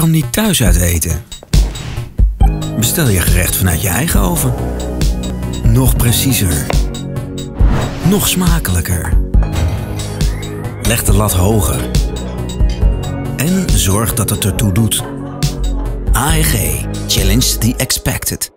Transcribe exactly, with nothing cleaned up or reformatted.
Waarom niet thuis uit eten? Bestel je gerecht vanuit je eigen oven. Nog preciezer. Nog smakelijker. Leg de lat hoger. En zorg dat het ertoe doet. A E G. Challenge the expected.